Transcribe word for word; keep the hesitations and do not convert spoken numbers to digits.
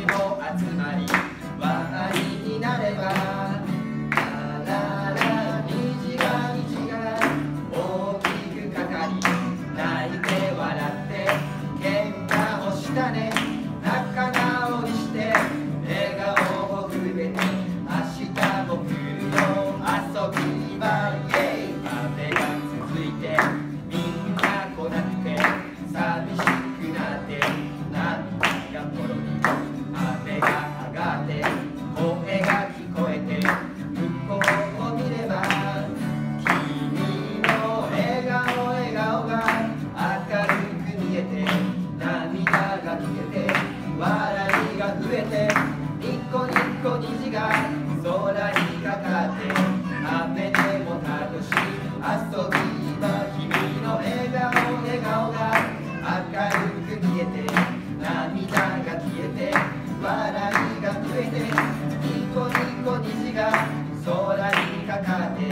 も集まり輪になれば、ラララ虹が虹が大きくかかり、泣いて笑って喧嘩をしたね。仲直りして笑顔をくれて、明日も来るよ遊び場へ。雨が続いてみんな来なくて寂しくなって、涙がポロリ、雨が上がって声が聞こえて、向こうを見れば君の笑顔笑顔が明るく見えて、涙が消えて笑いが増えて、ニコニコ虹が空にかかって、雨でも楽しい遊び場、君の笑顔笑顔が明るく見えて、涙が消えて笑いが増えて、ニコニコ虹が空にかかって、